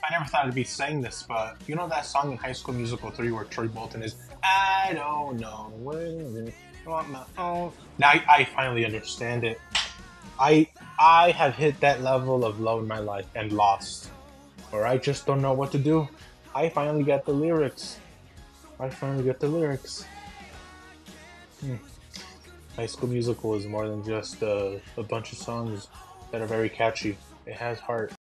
I never thought I'd be saying this, but you know that song in High School Musical 3 where Troy Bolton is, I don't know what it is, I want my own. Now I finally understand it. I I have hit that level of love in my life and lost, or I just don't know what to do. I finally get the lyrics. I finally get the lyrics. Hmm. High School Musical is more than just a bunch of songs that are very catchy. It has heart.